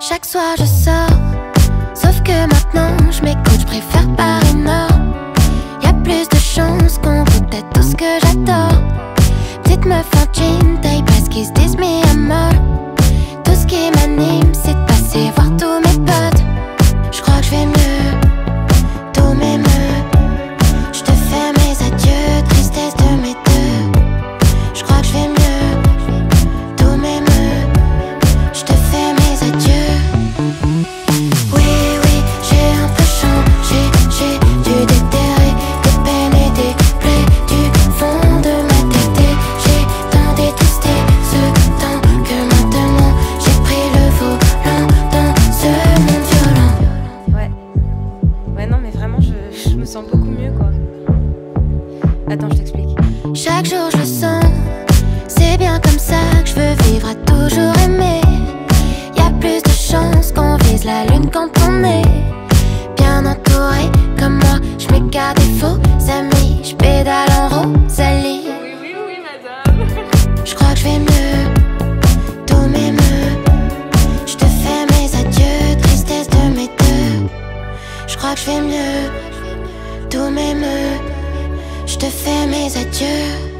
Chaque soir je sors, sauf que maintenant je m'écoute, je préfère par énorme. Y'a plus de chances qu'on goûte à tout ce que j'adore. Petite meuf en jean, taille basse qui se disent mis à mort. Tout ce qui m'anime c'est de passer voir tous mes potes. Je crois que je vais mieux, tout m'émeut. Je te fais mes adieux, tristesse de mes deux. Je crois que je vais mieux, tout m'émeut. Je te fais mes adieux. Oui, oui, j'ai un peu changé, j'ai dû déterrer des peines et des plaies du fond de ma tête. Et j'ai tant détesté ce temps que maintenant j'ai pris le volant dans ce monde violent. Ouais, non mais vraiment je me sens beaucoup mieux quoi. Attends, je t'explique. Chaque jour je le sens, c'est bien comme ça que je veux vivre à toujours aimer. Y'a plus de chances qu'on vise la lune quand on est bien entouré comme moi. Je m'écarte des faux amis, je pédale en rosalie. Oui, madame. Je crois que je vais mieux, tout m'émeut. Je te fais mes adieux, tristesse de mes deux. Je crois que je vais mieux, tout m'émeut. Je te fais mes adieux.